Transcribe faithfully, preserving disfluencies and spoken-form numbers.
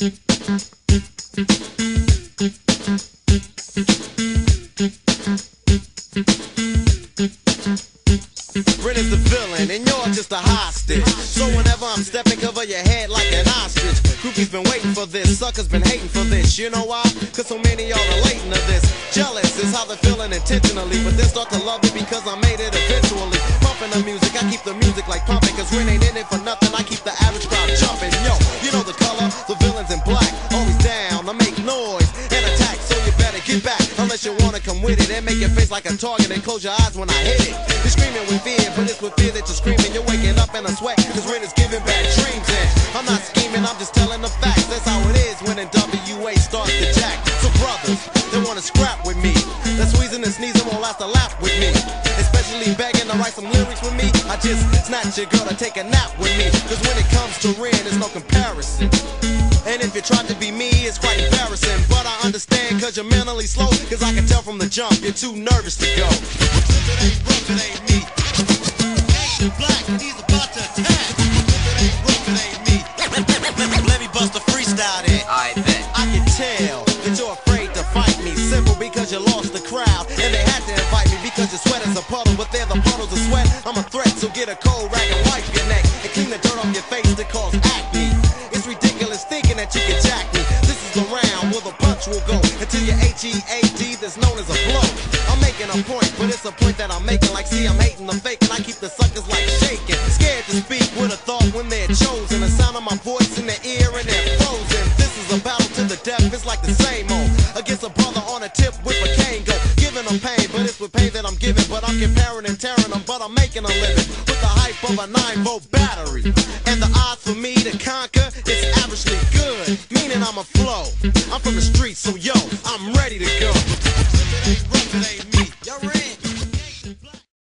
Ren is the villain, and you're just a hostage. So whenever I'm stepping, cover your head like an ostrich. Groupies been waiting for this, suckers been hating for this. You know why? Cause so many are relating to this. Jealous is how they're feeling intentionally, but they start to love it because I made it eventually. Pumping the music, I keep the music like pumping, cause Ren ain't in it for nothing. I keep the average crowd jumping. Yo, you know the color, the villain's in black. Always down, I make noise and attack, so you better get back. Unless you wanna come with it and make your face like a target and close your eyes when I hit it. You're screaming with fear, but it's with fear that you're screaming. You're waking up in a sweat, cause Ren is giving bad dreams. And I'm not scheming, I'm just telling the facts. That's how it is when in W A starts to jack. So brothers, they wanna scrap with me. That squeezing and sneezing won't last a lap with me. Especially begging to write some lyrics with me. I just snatch your girl to take a nap with me. Cause when it comes to Ren, there's no comparison. And if you try to be me, it's quite embarrassing. But I understand cause you're mentally slow. Cause I can tell from the jump, you're too nervous to go. If it ain't rough, it ain't me. Action black, he's about to attack. If it ain't rough, it ain't me. Let me bust a freestyle then. I bet. I can tell that you're afraid to fight me. Simple because you lost the crowd. And they had to invite me because your sweat is a puddle. But they're the puddles of sweat. I'm a threat, so get a cold rag and wipe your neck. And clean the dirt off your face that cause acne. It's ridiculous thinking that you can jack me. This is the round where the punch will go until your H E A D that's known as a blow. I'm making a point, but it's a point that I'm making. Like, see, I'm hating the fake, and I keep the suckers like shaking. Scared to speak with a thought when they're chosen. The sound of my voice in their ear and they're frozen. This is a battle to the death, it's like the same old. Against a brother on a tip with a cane go. Giving them pain, but it's with pain that I'm giving. But I'm comparing and tearing them, but I'm making a living. With the hype of a nine volt battery. And the odds for me to conquer, it's averagely good. Meaning I'm a flow. I'm from the streets, so yo, I'm ready to go. If it ain't rough, it ain't